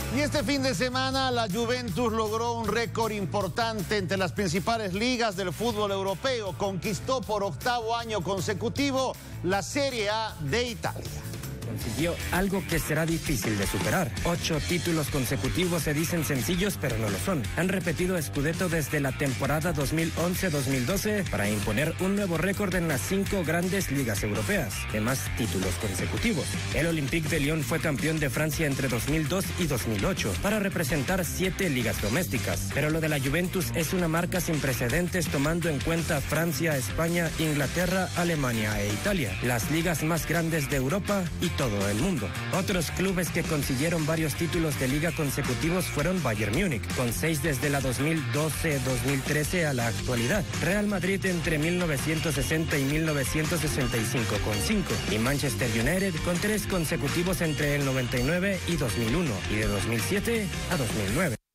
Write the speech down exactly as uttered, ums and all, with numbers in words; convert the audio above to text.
Y este fin de semana la Juventus logró un récord importante entre las principales ligas del fútbol europeo. Conquistó por octavo año consecutivo la Serie A de Italia. Consiguió algo que será difícil de superar. Ocho títulos consecutivos se dicen sencillos, pero no lo son. Han repetido Scudetto desde la temporada dos mil once dos mil doce para imponer un nuevo récord en las cinco grandes ligas europeas de más títulos consecutivos. El Olympique de Lyon fue campeón de Francia entre dos mil dos y dos mil ocho para representar siete ligas domésticas. Pero lo de la Juventus es una marca sin precedentes tomando en cuenta Francia, España, Inglaterra, Alemania e Italia, las ligas más grandes de Europa y todo el mundo. Otros clubes que consiguieron varios títulos de liga consecutivos fueron Bayern Múnich, con seis desde la dos mil doce dos mil trece a la actualidad, Real Madrid entre mil novecientos sesenta y mil novecientos sesenta y cinco con cinco, y Manchester United con tres consecutivos entre el noventa y nueve y dos mil uno, y de dos mil siete a dos mil nueve.